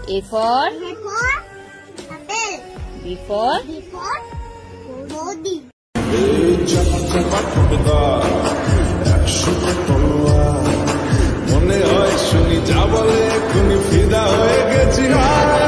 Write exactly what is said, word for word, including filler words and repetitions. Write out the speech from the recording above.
A for A for apple. B for B for body. মনে হয় শুনি যা বলে এখনই ফিদা হয়ে গেছি।